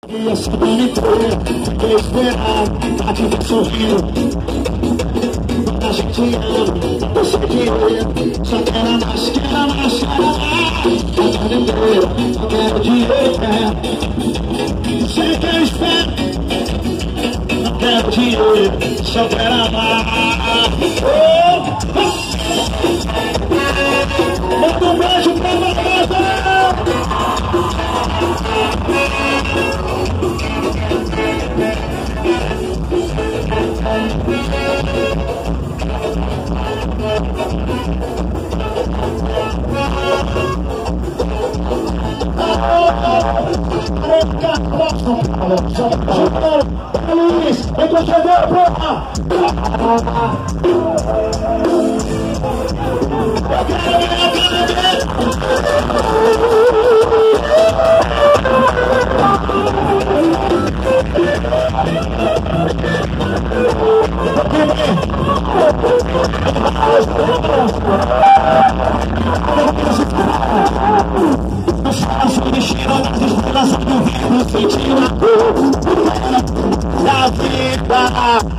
E a semana inteira, fiquei esperando pra te ver sorrindo. A gente ama, eu sei que eu só quero mais, quero mais, quero mais. A tarde inteira, eu quero dinheiro. Sei que eu espero, não quero dinheiro, só quero amar. Manda um beijo pra você. Luiz, vem com o CD, porra! Sentiu a dor da vida.